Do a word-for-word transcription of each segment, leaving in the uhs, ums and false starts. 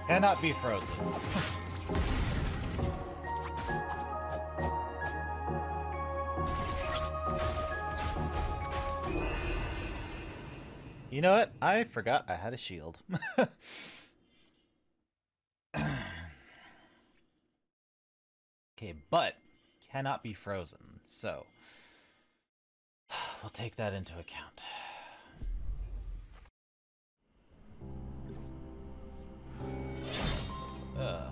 Cannot be frozen. You know what? I forgot I had a shield. Okay, but cannot be frozen, so we'll take that into account. Uh.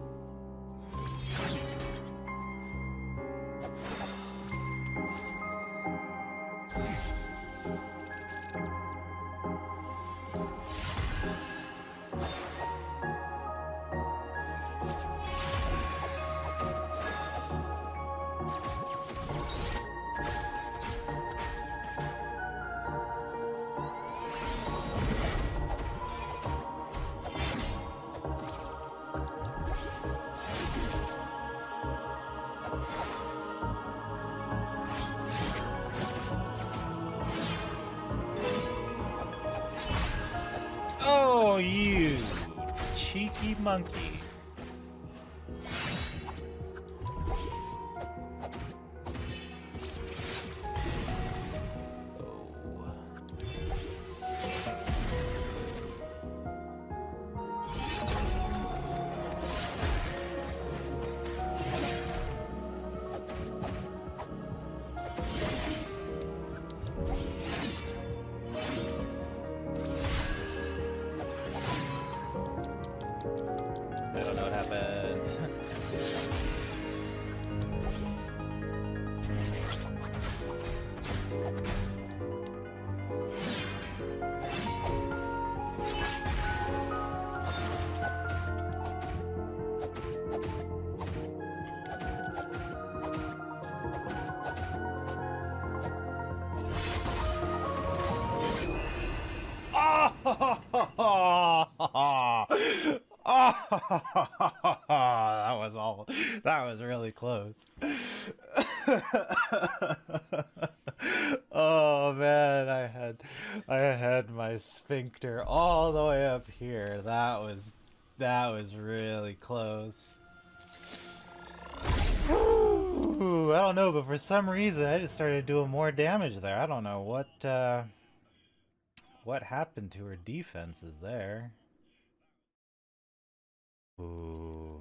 Oh, you cheeky monkey. That was all. That was really close. Oh man, I had, I had my sphincter all the way up here. That was, that was really close. Ooh, I don't know, but for some reason I just started doing more damage there. I don't know what, uh, what happened to her defenses there. Ooh.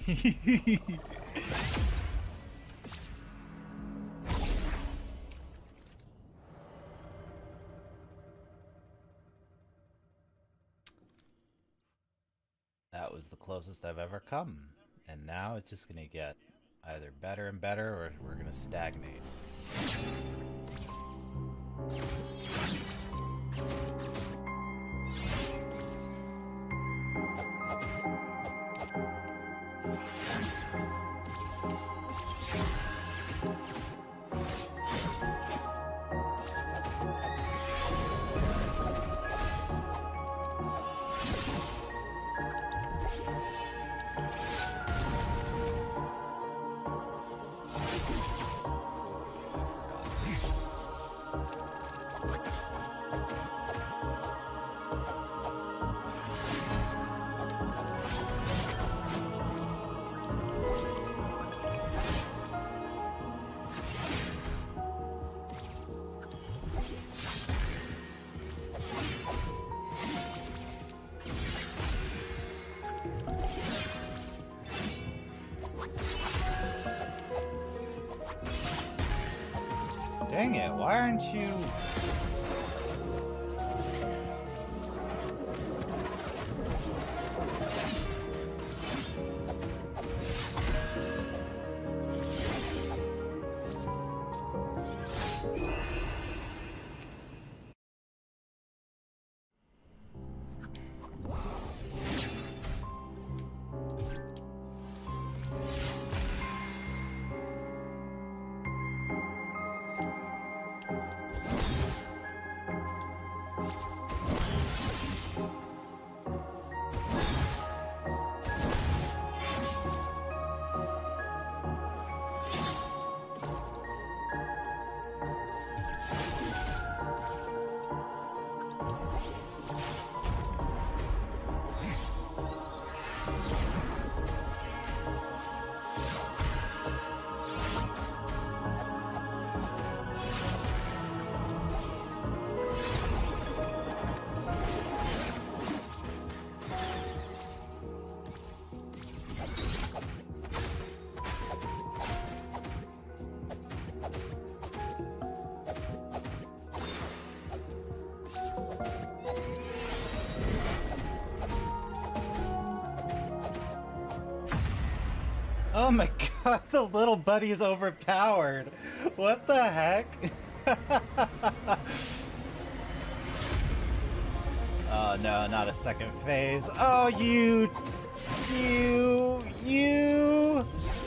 That was the closest I've ever come. And now it's just gonna get either better and better, or we're gonna stagnate. Dang it, why aren't you... Oh my god, the little buddy is overpowered. What the heck? Oh no, not a second phase. Oh, you... You... You...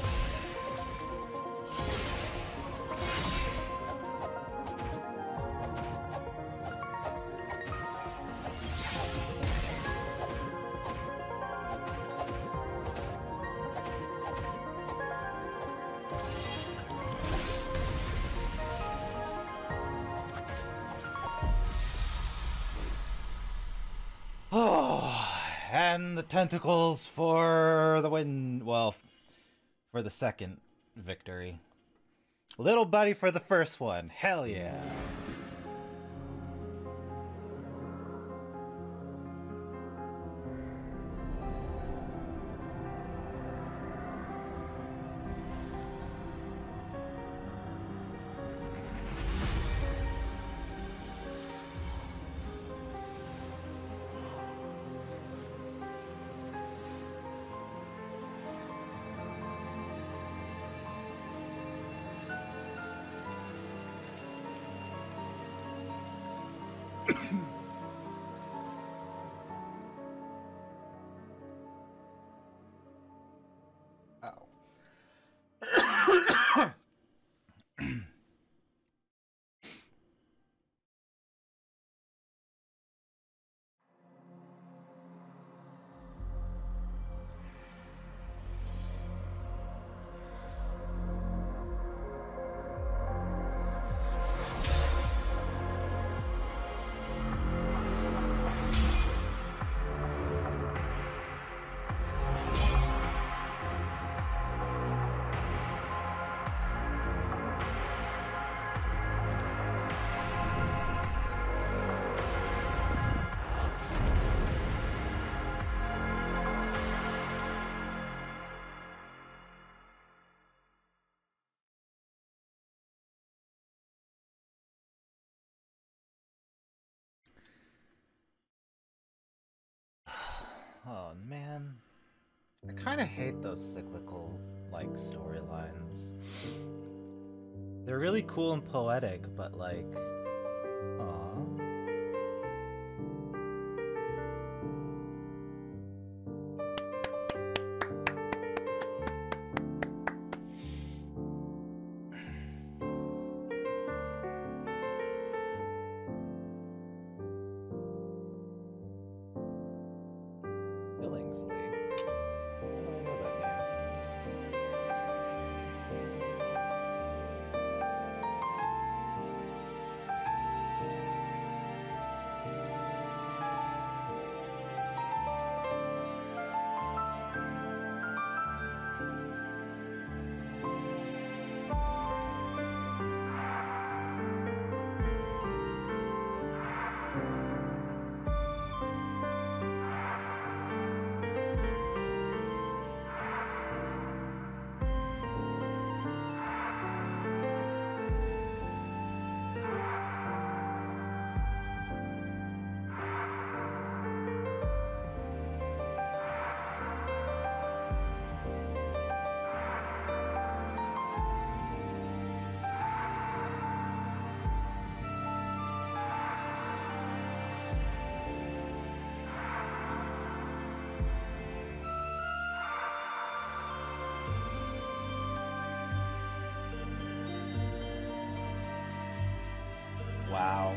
Oh, and the tentacles for the win. Well, for the second victory. Little buddy for the first one. Hell yeah. Oh man, I kind of hate those cyclical like storylines. They're really cool and poetic, but like, aw. Wow.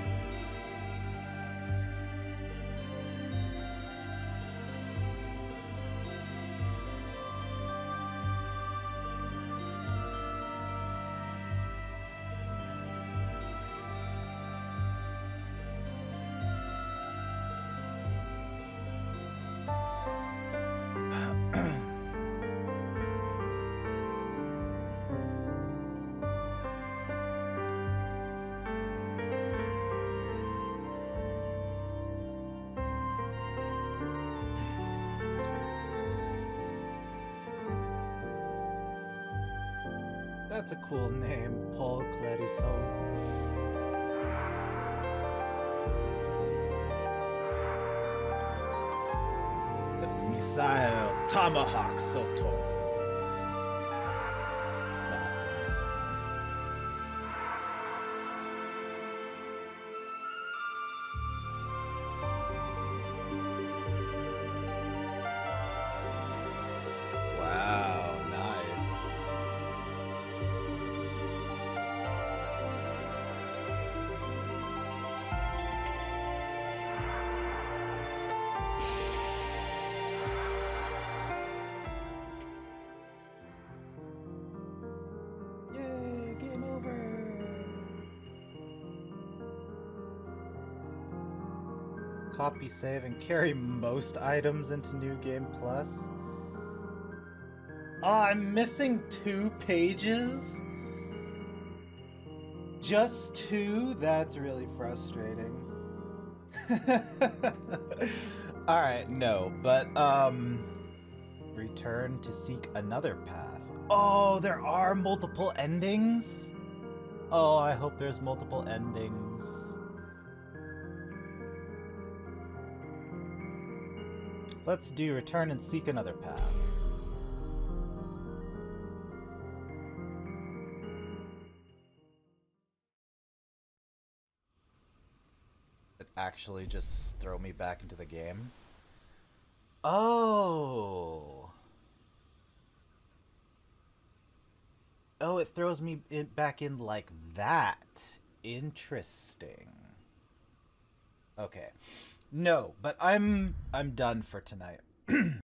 That's a cool name, Paul Clarison. The missile Tomahawk Soto. Copy, save, and carry most items into New Game Plus. Oh, I'm missing two pages? Just two? That's really frustrating. Alright, no, but, um... return to seek another path. Oh, there are multiple endings? Oh, I hope there's multiple endings. Let's do return and seek another path. It actually just throw me back into the game. Oh. Oh, it throws me in, back in like that. Interesting. Okay. No, but I'm I'm done for tonight.